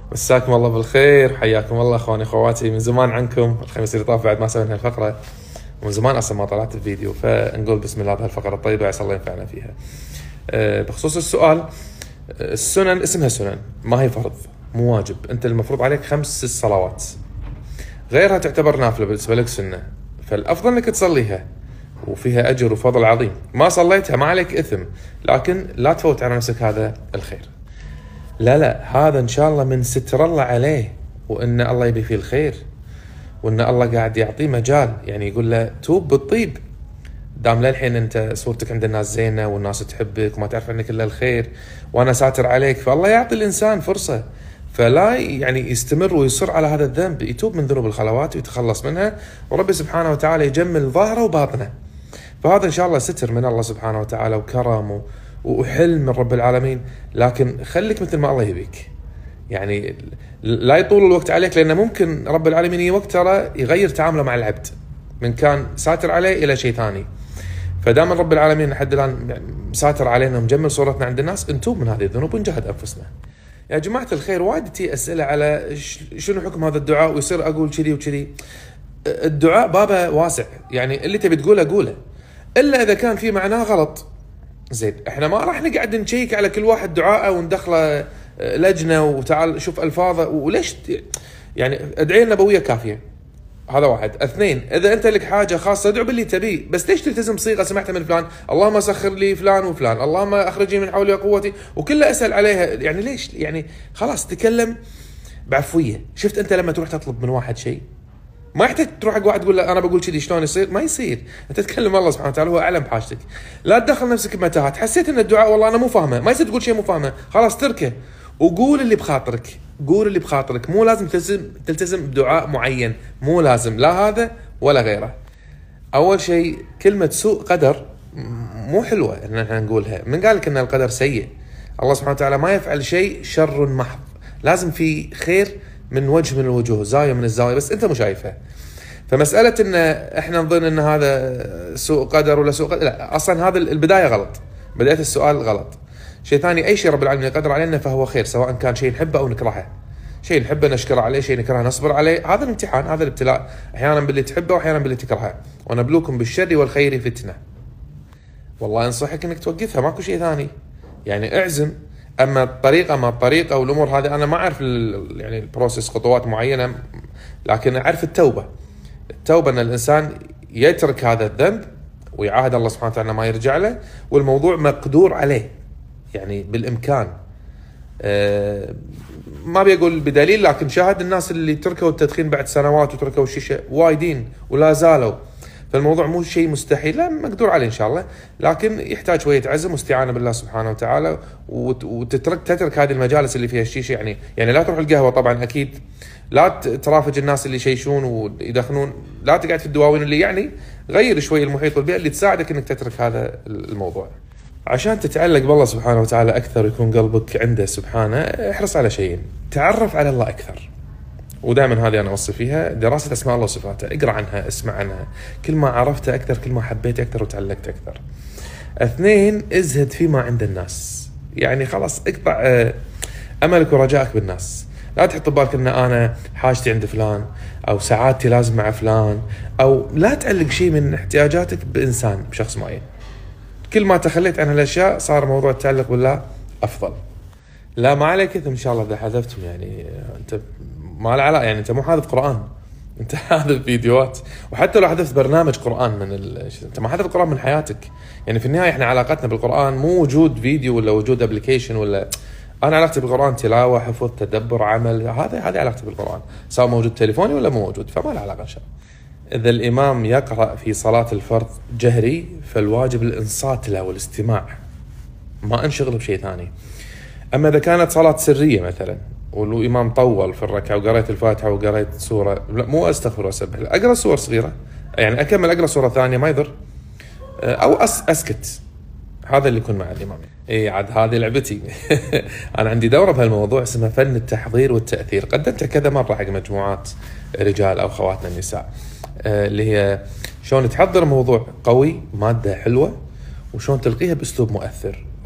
مساكم الله بالخير، حياكم الله اخواني اخواتي. من زمان عنكم، الخميس اللي طاف بعد ما سوينا هالفقره، ومن زمان اصلا ما طلعت الفيديو، فنقول بسم الله بهالفقره الطيبه عسى الله ينفعنا فيها. بخصوص السؤال، السنن اسمها سنن، ما هي فرض، مو واجب. انت المفروض عليك 5 صلوات، غيرها تعتبر نافله بالنسبه لك سنه، فالافضل انك تصليها وفيها اجر وفضل عظيم. ما صليتها ما عليك اثم، لكن لا تفوت على نفسك هذا الخير. لا هذا ان شاء الله من ستر الله عليه، وان الله يبي فيه الخير، وان الله قاعد يعطيه مجال، يعني يقول له توب بالطيب، دام للحين انت صورتك عند الناس زينه والناس تحبك وما تعرف عنك الا الخير، وانا ساتر عليك، فالله يعطي الانسان فرصه، فلا يعني يستمر ويصر على هذا الذنب، يتوب من ذنوب الخلوات ويتخلص منها، وربي سبحانه وتعالى يجمل ظاهره وباطنه. فهذا ان شاء الله ستر من الله سبحانه وتعالى وكرم وحلم من رب العالمين. لكن خليك مثل ما الله يبيك، يعني لا يطول الوقت عليك، لأنه ممكن رب العالمين يوقت ترى يغير تعامله مع العبد من كان ساتر عليه إلى شيء ثاني. فدام رب العالمين لحد الآن ساتر علينا ومجمل صورتنا عند الناس، نتوب من هذه الذنوب ونجاهد أنفسنا. يا جماعة الخير، وايد تي أسئلة على شنو حكم هذا الدعاء، ويصير أقول كذي وكذي. الدعاء بابه واسع، يعني اللي تبي تقوله قوله، إلا إذا كان في معناه غلط. زين، احنا ما راح نقعد نشيك على كل واحد دعاءه وندخله لجنه وتعال شوف الفاظه وليش، يعني ادعيه النبويه كافيه. هذا واحد. 2، اذا انت لك حاجه خاصه ادعو باللي تبيه، بس ليش تلتزم صيغه سمعتها من فلان، اللهم سخر لي فلان وفلان، اللهم اخرجني من حولي وقوتي، وكلها اسال عليها. يعني ليش؟ يعني خلاص تكلم بعفويه. شفت انت لما تروح تطلب من واحد شيء، ما يحتاج تروح حق واحد تقول له انا بقول كذي شلون يصير، ما يصير. انت تتكلم الله سبحانه وتعالى، هو اعلم بحاجتك. لا تدخل نفسك بمتاهات. حسيت ان الدعاء والله انا مو فاهمه، ما يصير تقول شيء مو فاهمه، خلاص تركه وقول اللي بخاطرك. قول اللي بخاطرك، مو لازم تلتزم بدعاء معين، مو لازم لا هذا ولا غيره. اول شيء كلمه سوء قدر مو حلوه ان احنا نقولها. من قال لك ان القدر سيء؟ الله سبحانه وتعالى ما يفعل شيء شر محض، لازم في خير من وجه من الوجوه، زاويه من الزوايا، بس انت مو شايفها. فمساله ان احنا نظن ان هذا سوء قدر ولا سوء قدر، لا، اصلا هذا البدايه غلط، بدايه السؤال غلط. شيء ثاني، اي شيء رب العالمين يقدر علينا فهو خير، سواء كان شيء نحبه او نكرهه. شيء نحبه نشكره عليه، شيء نكرهه نصبر عليه. هذا الامتحان، هذا الابتلاء، احيانا باللي تحبه واحيانا باللي تكرهه. ونبلوكم بالشر والخير فتنه. والله انصحك انك توقفها، ماكو شيء ثاني، يعني اعزم. اما الطريقه ما الطريقه والامور هذه انا ما اعرف يعني البروسيس، خطوات معينه، لكن اعرف التوبه ان الانسان يترك هذا الذنب ويعاهد الله سبحانه وتعالى ما يرجع له، والموضوع مقدور عليه، يعني بالامكان. ما بيقول بدليل، لكن شاهد الناس اللي تركوا التدخين بعد سنوات وتركوا الشيشه وايدين ولا زالوا. فالموضوع مو شيء مستحيل، لا، مقدور عليه ان شاء الله، لكن يحتاج شويه عزم واستعانه بالله سبحانه وتعالى، تترك هذه المجالس اللي فيها الشيشه. يعني لا تروح القهوه طبعا اكيد، لا ترافج الناس اللي يشيشون ويدخنون، لا تقعد في الدواوين اللي يعني غير شوي المحيط والبيئه اللي تساعدك انك تترك هذا الموضوع. عشان تتعلق بالله سبحانه وتعالى اكثر ويكون قلبك عنده سبحانه، احرص على شيئين: تعرف على الله اكثر، ودائما هذه انا اوصي فيها، دراسه اسماء الله وصفاته، اقرا عنها، اسمع عنها، كل ما عرفته اكثر كل ما حبيت اكثر وتعلقت اكثر. 2، ازهد فيما عند الناس، يعني خلاص اقطع املك ورجائك بالناس. لا تحط ببالك ان انا حاجتي عند فلان، او سعادتي لازم مع فلان، او لا تعلق شيء من احتياجاتك بانسان، بشخص معين. كل ما تخليت عن هالاشياء صار موضوع التعلق بالله افضل. لا ما عليك اثم ان شاء الله اذا حذفتهم، يعني انت ما له علاقه، يعني انت مو حاذف قران، انت حاذف فيديوهات. وحتى لو حذفت برنامج قران انت ما حذفت القران من حياتك. يعني في النهايه احنا علاقتنا بالقران مو وجود فيديو ولا وجود ابلكيشن، ولا انا علاقتي بالقران تلاوه، حفظ، تدبر، عمل. هذه علاقتي بالقران، سواء موجود تليفوني ولا مو موجود، فما له علاقه ان شاء الله. اذا الامام يقرا في صلاه الفرض جهري، فالواجب الانصات له والاستماع، ما انشغل بشيء ثاني. اما اذا كانت صلاه سريه مثلا والامام طول في الركعه وقريت الفاتحه وقريت سوره، لا مو استغفر واسبح، اقرا سور صغيره، يعني اكمل اقرا سوره ثانيه ما يضر، او اسكت. هذا اللي يكون مع الامام. اي عاد هذه لعبتي. انا عندي دوره بهالموضوع اسمها فن التحضير والتاثير، قدمتها كذا مره حق مجموعات رجال او خواتنا النساء، اللي هي شلون تحضر موضوع قوي، ماده حلوه، وشلون تلقيها باسلوب مؤثر.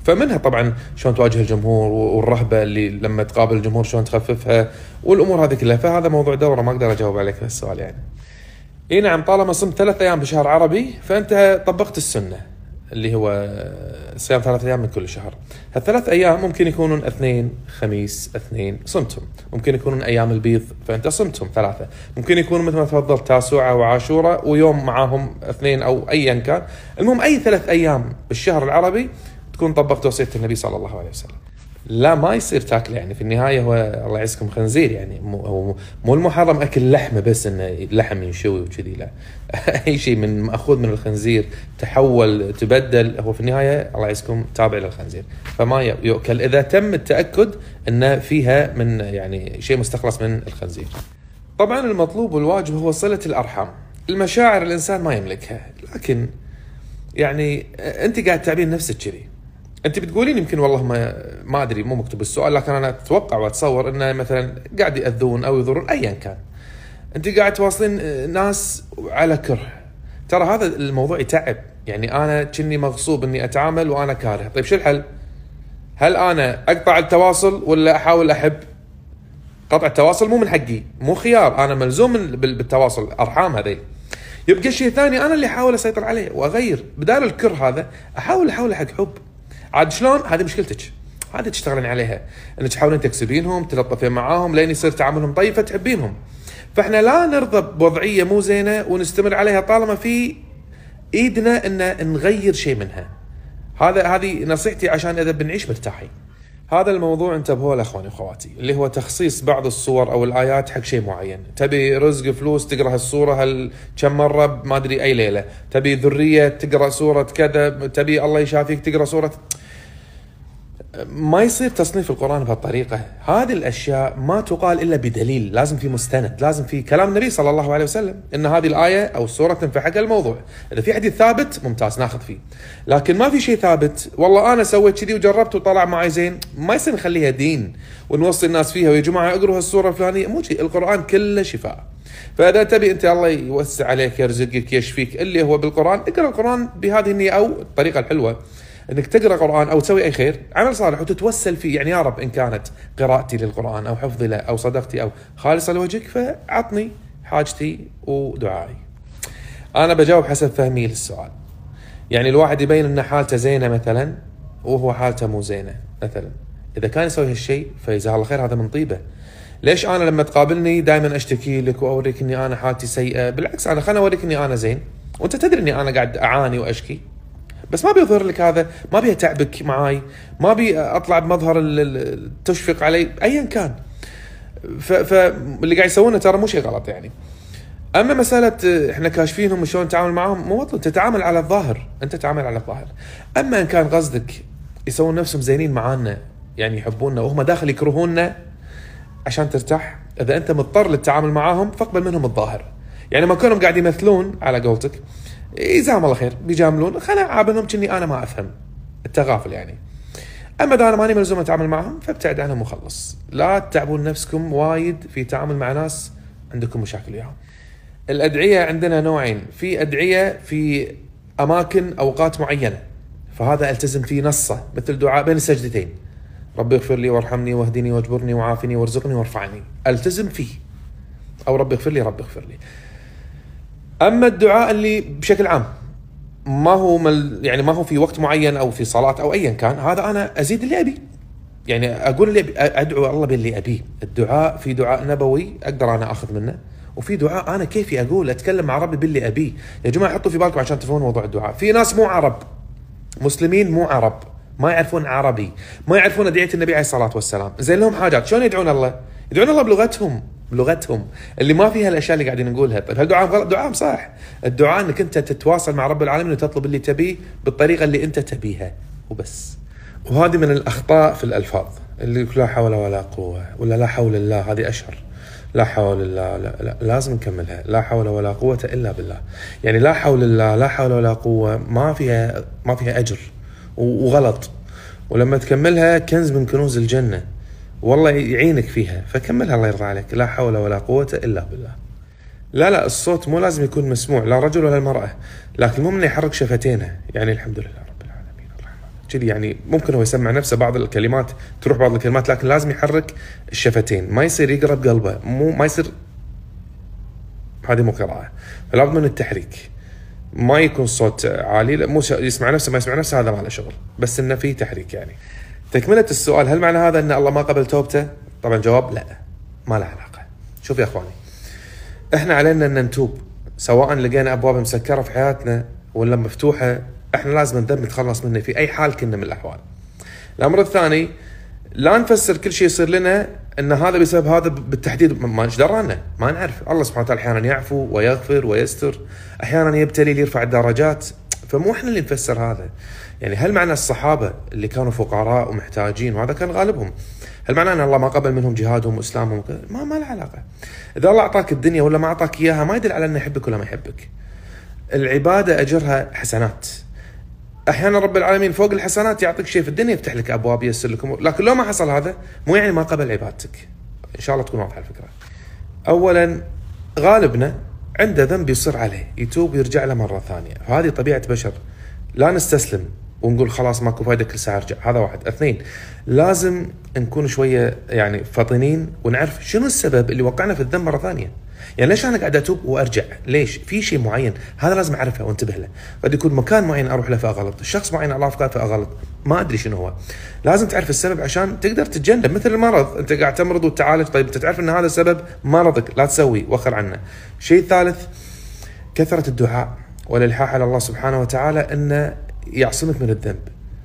فمنها طبعا شلون تواجه الجمهور والرهبه اللي لما تقابل الجمهور شلون تخففها والامور هذه كلها. فهذا موضوع دوره ما اقدر اجاوب عليك في السؤال يعني. اي نعم، طالما صمت 3 ايام بشهر عربي فانت طبقت السنه اللي هو صيام 3 ايام من كل شهر. هال3 ايام ممكن يكونون اثنين خميس اثنين صمتهم، ممكن يكونون ايام البيض فانت صمتهم 3، ممكن يكونوا مثل ما تفضلت تاسوعة وعاشوراء ويوم معاهم 2 او ايا كان. المهم اي 3 ايام بالشهر العربي تكون طبقت وصية النبي صلى الله عليه وسلم. لا ما يصير تاكله يعني، في النهايه هو الله يعزكم خنزير يعني، مو المحرم اكل لحمه بس انه لحم ينشوي وكذي، لا اي شيء من ماخوذ من الخنزير تحول تبدل هو في النهايه الله يعزكم تابع للخنزير، فما يؤكل اذا تم التاكد ان فيها من يعني شيء مستخلص من الخنزير. طبعا المطلوب والواجب هو صله الارحام. المشاعر الانسان ما يملكها، لكن يعني انت قاعد تعبين نفسك كذي. انت بتقولين يمكن والله ما ادري مو مكتوب السؤال، لكن انا اتوقع واتصور انه مثلا قاعد ياذون او يضرون ايا كان، انت قاعد تواصلين ناس على كره. ترى هذا الموضوع يتعب يعني. انا كني مغصوب اني اتعامل وانا كاره. طيب شو الحل؟ هل انا اقطع التواصل ولا احاول احب؟ قطع التواصل مو من حقي، مو خيار، انا ملزوم بالتواصل، ارحام هذيل. يبقى شيء ثاني انا اللي احاول اسيطر عليه واغير، بدال الكره هذا احاول حق حب. عاد شلون؟ هذه مشكلتك، هذه تشتغلين عليها، انك تحاولين تكسبينهم، تلطفين معاهم لين يصير تعاملهم طيب فتحبينهم. فاحنا لا نرضى بوضعيه مو زينه ونستمر عليها طالما في ايدنا ان نغير شيء منها. هذه نصيحتي عشان اذا بنعيش مرتاحين. هذا الموضوع انتبهوا له اخواني واخواتي، اللي هو تخصيص بعض الصور او الايات حق شيء معين. تبي رزق فلوس تقرا هالصوره كم مره ما ادري اي ليله، تبي ذريه تقرا سوره كذا، تبي الله يشافيك تقرا سوره. ما يصير تصنيف القرآن بهالطريقة. هذه الأشياء ما تقال إلا بدليل، لازم في مستند، لازم في كلام النبي صلى الله عليه وسلم إن هذه الآية أو السورة تنفع حق الموضوع. إذا في حديث ثابت ممتاز ناخذ فيه، لكن ما في شيء ثابت والله أنا سويت كذي وجربت وطلع معي زين، ما يصير نخليها دين ونوصي الناس فيها ويا جماعة اقروا هالسورة الفلانية. مو شيء، القرآن كله شفاء. فإذا تبي أنت الله يوسع عليك يرزقك يشفيك اللي هو بالقرآن، اقرأ القرآن بهذه النية أو الطريقة الحلوة انك تقرا قرآن او تسوي اي خير عمل صالح وتتوسل فيه. يعني يا رب ان كانت قراءتي للقرآن او حفظي له او صدقتي او خالصة لوجهك فعطني حاجتي ودعائي. انا بجاوب حسب فهمي للسؤال. يعني الواحد يبين ان حالته زينة مثلا وهو حالته مو زينة مثلا، اذا كان يسوي هالشيء فجزاه الله خير، هذا من طيبه. ليش انا لما تقابلني دائما اشتكي لك واوريك اني انا حالتي سيئة؟ بالعكس انا خلنا اوريك اني انا زين، وانت تدري اني انا قاعد اعاني واشكي، بس ما بيظهر لك هذا، ما بي اتعبك معاي، ما بي اطلع بمظهر تشفق علي ايا كان. فاللي قاعد يسوونه ترى مو شيء غلط يعني. اما مساله احنا كاشفينهم وشلون نتعامل معهم، مو مطلوب تتعامل على الظاهر، انت تتعامل على الظاهر. اما ان كان قصدك يسوون نفسهم زينين معانا يعني يحبوننا وهم داخل يكرهوننا عشان ترتاح، اذا انت مضطر للتعامل معاهم فاقبل منهم الظاهر. يعني ما كانوا قاعد يمثلون على قولتك جزاهم الله خير بيجاملون، خلنا عابنهم كني انا ما افهم التغافل يعني. اما اذا انا ماني ملزوم اتعامل معهم فابتعد عنهم وخلص. لا تتعبون نفسكم وايد في تعامل مع ناس عندكم مشاكل وياهم. الادعيه عندنا نوعين، في ادعيه في اماكن اوقات معينه، فهذا التزم فيه نصه، مثل دعاء بين السجدتين، ربي اغفر لي وارحمني واهدني واجبرني وعافني وارزقني وارفعني، التزم فيه، او ربي اغفر لي ربي اغفر لي. اما الدعاء اللي بشكل عام ما هو يعني ما هو في وقت معين او في صلاه او ايا كان، هذا انا ازيد اللي ابي، يعني اقول اللي ادعو الله باللي ابيه. الدعاء في دعاء نبوي اقدر انا اخذ منه، وفي دعاء انا كيفي اقول اتكلم مع ربي باللي ابيه. يا جماعه حطوا في بالكم عشان تفهمون موضوع الدعاء. في ناس مو عرب، مسلمين مو عرب، ما يعرفون عربي، ما يعرفون ادعيه النبي عليه الصلاه والسلام، زين لهم حاجات، شلون يدعون الله؟ يدعون الله بلغتهم اللي ما فيها الاشياء اللي قاعدين نقولها. طيب هالدعاء غلط؟ دعاء صح. الدعاء انك انت تتواصل مع رب العالمين وتطلب اللي تبيه بالطريقه اللي انت تبيها وبس. وهذه من الاخطاء في الالفاظ اللي لا حول ولا قوه ولا لا حول الله، هذه اشهر. لا حول الله، لا لازم نكملها، لا حول ولا قوه الا بالله. يعني لا حول الله لا حول ولا قوه ما فيها اجر وغلط، ولما تكملها كنز من كنوز الجنه والله يعينك فيها، فكملها الله يرضى عليك. لا حول ولا قوة إلا بالله. لا الصوت مو لازم يكون مسموع، لا رجل ولا المرأة، لكن المهم انه يحرك شفتينه. يعني الحمد لله رب العالمين الرحمن كذي يعني ممكن هو يسمع نفسه بعض الكلمات تروح بعض الكلمات، لكن لازم يحرك الشفتين، ما يصير يقرا بقلبه، ما يصير، هذه مو قراءة. فلا بد من التحريك، ما يكون صوت عالي، لا مو يسمع نفسه ما يسمع نفسه، هذا ما له شغل، بس انه في تحريك يعني. تكملة السؤال، هل معنى هذا ان الله ما قبل توبته؟ طبعا الجواب لا، ما له علاقة. شوف يا اخواني، احنا علينا ان نتوب، سواء لقينا ابواب مسكرة في حياتنا ولا مفتوحة، احنا لازم الذنب نتخلص منه في اي حال كنا من الاحوال. الامر الثاني، لا نفسر كل شيء يصير لنا ان هذا بسبب هذا بالتحديد، ما ايش درانا، ما نعرف. الله سبحانه وتعالى احيانا يعفو ويغفر ويستر، احيانا يبتلي ليرفع الدرجات، فمو احنا اللي نفسر هذا. يعني هل معنى الصحابه اللي كانوا فقراء ومحتاجين وهذا كان غالبهم، هل معنى ان الله ما قبل منهم جهادهم واسلامهم؟ ما له علاقه. اذا الله اعطاك الدنيا ولا ما اعطاك اياها ما يدل على انه يحبك ولا ما يحبك. العباده اجرها حسنات، احيانا رب العالمين فوق الحسنات يعطيك شيء في الدنيا، يفتح لك ابواب، ييسر لك امور، لكن لو ما حصل هذا مو يعني ما قبل عبادتك. ان شاء الله تكون واضحه الفكره. اولا، غالبنا عنده ذنب يصر عليه، يتوب ويرجع له مره ثانيه، هذه طبيعه بشر، لا نستسلم ونقول خلاص ماكو فايده كل ساعه ارجع، هذا واحد. اثنين، لازم نكون شويه يعني فطنين ونعرف شنو السبب اللي وقعنا في الذنب مره ثانيه. يعني ليش انا قاعد اتوب وارجع؟ ليش؟ في شيء معين، هذا لازم اعرفه وانتبه له. قد يكون مكان معين اروح له فاغلط، شخص معين على افكار فاغلط، ما ادري شنو هو. لازم تعرف السبب عشان تقدر تتجنب. مثل المرض، انت قاعد تمرض وتعالج، طيب انت تعرف ان هذا سبب مرضك، لا تسوي، وخر عنه. شيء ثالث، كثرة الدعاء والالحاح على الله سبحانه وتعالى انه يعصمك من الذنب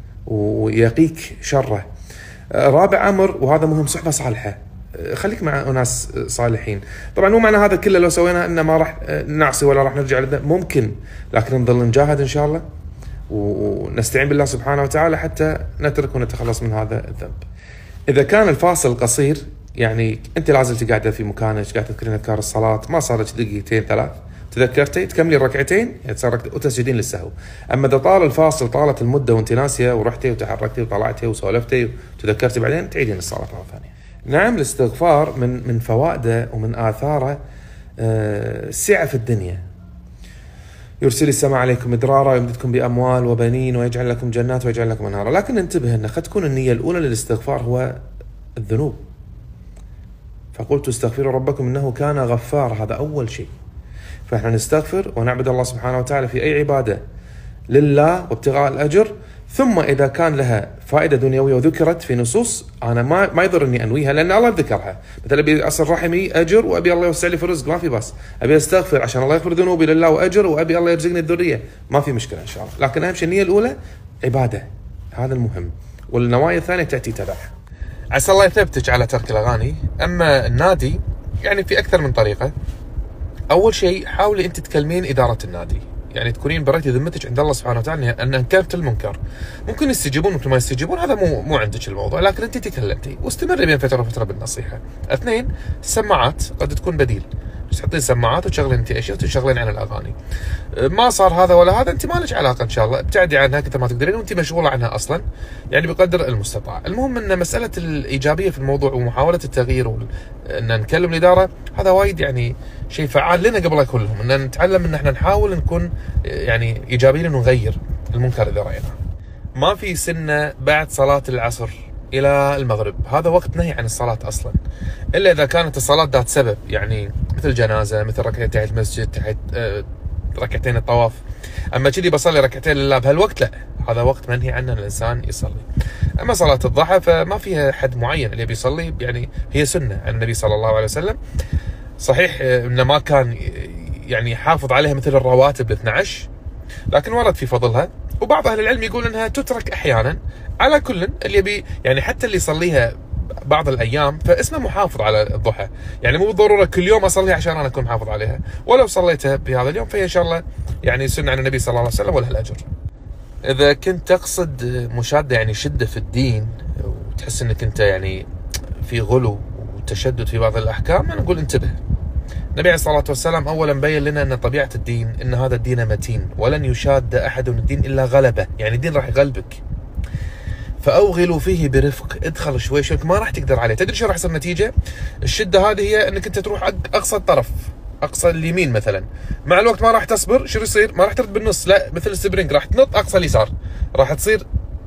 ويقيك شره. رابع امر، وهذا مهم، صحبه صالحه، خليك مع ناس صالحين. طبعا مو معنى هذا كله لو سوينا انه ما راح نعصي ولا راح نرجع للذنب، ممكن، لكن نضل نجاهد ان شاء الله ونستعين بالله سبحانه وتعالى حتى نترك ونتخلص من هذا الذنب. اذا كان الفاصل قصير، يعني انت لازلت قاعده في مكانك قاعده تذكرين اذكار الصلاه، ما صارت دقيقتين ثلاث تذكرتي تكملي الركعتين وتسجدين للسهو. اما اذا طال الفاصل، طالت المده وانت ناسيه ورحتي وتحركتي وطلعتي وسولفتي وتذكرتي بعدين، تعيدين الصلاه مره ثانيه. نعم، الاستغفار من فوائده ومن آثاره سعة في الدنيا. يرسل السماء عليكم مدرارا ويمددكم بأموال وبنين ويجعل لكم جنات ويجعل لكم أنهارا. لكن انتبه أن قد تكون النية الأولى للاستغفار هو الذنوب. فقلت استغفروا ربكم إنه كان غفار، هذا أول شيء. فإحنا نستغفر ونعبد الله سبحانه وتعالى في أي عبادة لله وابتغاء الأجر، ثم إذا كان لها فائدة دنيوية وذكرت في نصوص، أنا ما يضر إني أنويها لأن الله ذكرها. مثلا أبي أصل رحمي أجر وأبي الله يوسع لي في الرزق، ما في بس. أبي أستغفر عشان الله يغفر ذنوبي لله وأجر، وأبي الله يرزقني الذرية، ما في مشكلة إن شاء الله. لكن أهم شيء النية الأولى عبادة، هذا المهم، والنوايا الثانية تأتي تبعها. عسى الله يثبتك على ترك الأغاني. أما النادي يعني في أكثر من طريقة. أول شيء، حاولي أنت تكلمين إدارة النادي، يعني تكونين بريتي ذمتك عند الله سبحانه وتعالى ان انكرت المنكر. ممكن يستجيبون ممكن ما يستجيبون، هذا مو عندك الموضوع، لكن انت تكلمتي واستمري بين فتره وفتره بالنصيحه. اثنين، السماعات قد تكون بديل، تحطين سماعات وتشغلين انت اشياء وتشغلين عن الاغاني. ما صار هذا ولا هذا، انت ما لك علاقه ان شاء الله، ابتعدي عنها كثر ما تقدرين وانت مشغوله عنها اصلا، يعني بقدر المستطاع. المهم ان مساله الايجابيه في الموضوع ومحاوله التغيير ان نكلم الاداره، هذا وايد يعني شيء فعال لنا قبل كلهم، ان نتعلم ان احنا نحاول نكون يعني ايجابيين ونغير المنكر اذا رايناه. ما في سنه بعد صلاه العصر الى المغرب، هذا وقت نهي عن الصلاه اصلا، الا اذا كانت الصلاه ذات سبب، يعني مثل جنازه، مثل ركعتين تحت المسجد، تحت ركعتين الطواف. اما كذي بصلي ركعتين لله بهالوقت، لا، هذا وقت منهي عنه الانسان يصلي. اما صلاه الضحى فما فيها حد معين اللي بيصلي، يعني هي سنه عن النبي صلى الله عليه وسلم. صحيح انه ما كان يعني يحافظ عليها مثل الرواتب 12، لكن ورد في فضلها، وبعض اهل العلم يقول انها تترك احيانا. على كل اللي يبي يعني حتى اللي يصليها بعض الايام فاسمه محافظ على الضحى، يعني مو بالضروره كل يوم اصليها عشان انا اكون محافظ عليها، ولو صليتها بهذا اليوم فهي ان شاء الله يعني سنه عن النبي صلى الله عليه وسلم ولها الاجر. اذا كنت تقصد مشاده يعني شده في الدين وتحس انك انت يعني في غلو وتشدد في بعض الاحكام، انا اقول انتبه. النبي عليه الصلاة والسلام أولا بين لنا أن طبيعة الدين أن هذا الدين متين، ولن يشاد أحد الدين إلا غلبه، يعني الدين راح يغلبك. فأوغلوا فيه برفق، ادخل شوي شوي، ما راح تقدر عليه. تدري شو راح يصير النتيجة؟ الشدة هذه هي أنك أنت تروح أقصى الطرف، أقصى اليمين مثلا، مع الوقت ما راح تصبر، شو يصير؟ ما راح ترد بالنص، لا، مثل السبرينج راح تنط أقصى اليسار، راح تصير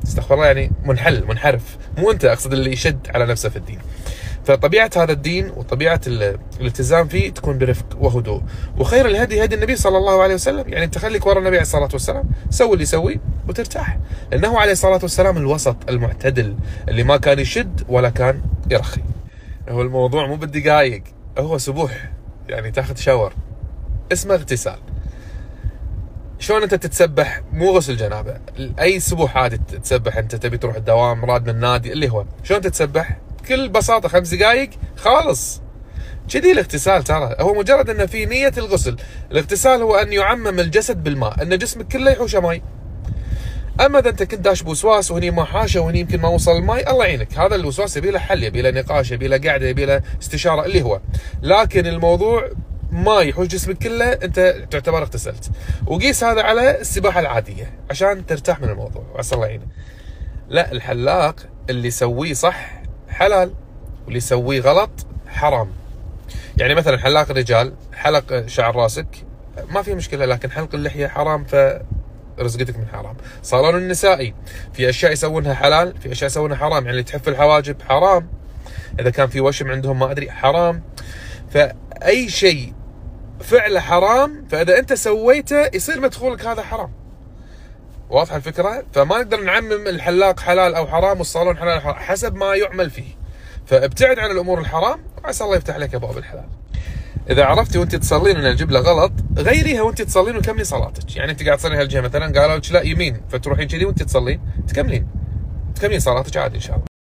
استغفر الله، يعني منحرف، مو انت، اقصد اللي يشد على نفسه في الدين. فطبيعة هذا الدين وطبيعة الالتزام فيه تكون برفق وهدوء. وخير الهدي هدي النبي صلى الله عليه وسلم، يعني انت خليك ورا النبي عليه الصلاة والسلام، سوي اللي يسويه وترتاح، لأنه عليه الصلاة والسلام الوسط المعتدل اللي ما كان يشد ولا كان يرخي. هو الموضوع مو بالدقايق، هو سبوح، يعني تاخذ شاور اسمه اغتسال. شلون انت تتسبح؟ مو غسل جنابه، اي سبوح عادي تتسبح، انت تبي تروح الدوام، راد من النادي، اللي هو شلون تتسبح؟ بكل بساطه 5 دقائق خالص. كذي الاغتسال، ترى هو مجرد انه في نيه الغسل. الاغتسال هو ان يعمم الجسد بالماء، ان جسمك كله يحوشه ماي. اما اذا انت كنت داش بوسواس وهني ما حاشه وهني يمكن ما وصل الماي، الله يعينك، هذا الوسواس يبي له حل، يبي له نقاش، يبي له قعده، يبي له استشاره، اللي هو. لكن الموضوع ما يحوش جسمك كله، انت تعتبر اغتسلت. وقيس هذا على السباحه العاديه عشان ترتاح من الموضوع، وعسى الله يعينه. لا، الحلاق اللي يسويه صح حلال، واللي يسويه غلط حرام. يعني مثلا حلاق الرجال، حلق شعر راسك ما في مشكله، لكن حلق اللحيه حرام، فرزقتك من حرام. صالون النسائي في اشياء يسوونها حلال، في اشياء يسوونها حرام، يعني اللي تحف الحواجب حرام، اذا كان في وشم عندهم ما ادري حرام. فاي شيء فعله حرام، فاذا انت سويته يصير مدخولك هذا حرام. واضحه الفكره؟ فما نقدر نعمم الحلاق حلال او حرام والصالون حلال او حرام، حسب ما يعمل فيه. فابتعد عن الامور الحرام، وعسى الله يفتح لك ابواب الحلال. اذا عرفتي وانت تصلين ان الجبله غلط، غيريها وانت تصلين وكملي صلاتك. يعني انت قاعد تصلين هالجهه مثلا، قالوا لك لا يمين، فتروحين كذي وانت تصلين، تكملين صلاتك عادي ان شاء الله.